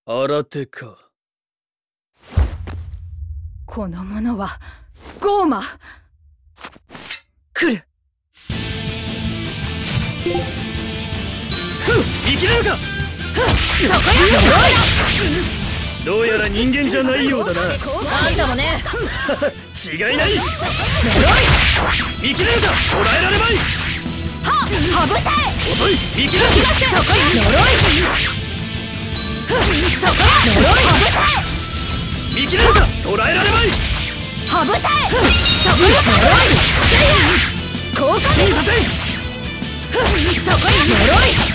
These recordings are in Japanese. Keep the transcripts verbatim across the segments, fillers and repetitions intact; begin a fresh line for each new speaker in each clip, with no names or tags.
新手か。
この者はゴーマ。来る。
生きれるか。
そこや。
どうやら人間じゃないようだな。
あんたもね。
違いない。生きれるか。捕らえられまい。
ははぶたえ。
遅い。生きれる。
そこや。呪い。そこや。呪い。はぶたえ。
生きれるか。捕らえられまい。
はぶたえ。そこや。呪い。効果で
させ。
そこや。呪い。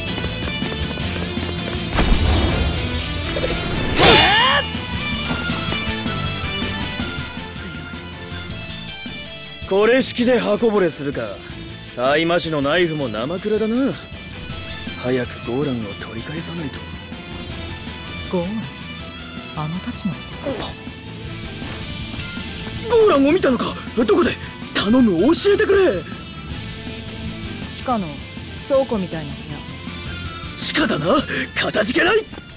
これ式で刃こぼれするか。大魔師のナイフも生くらだな。早くゴーランを取り返さないと。
ゴーラン、あのたちのこと。
ゴーランを見たのか。どこで。頼む、教えてくれ。
地下の倉庫みたいな部屋。
地下だな。かたじけない。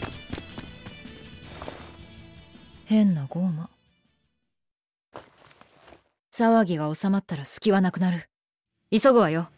変なゴーマ。騒ぎが収まったら隙はなくなる。急ぐわよ。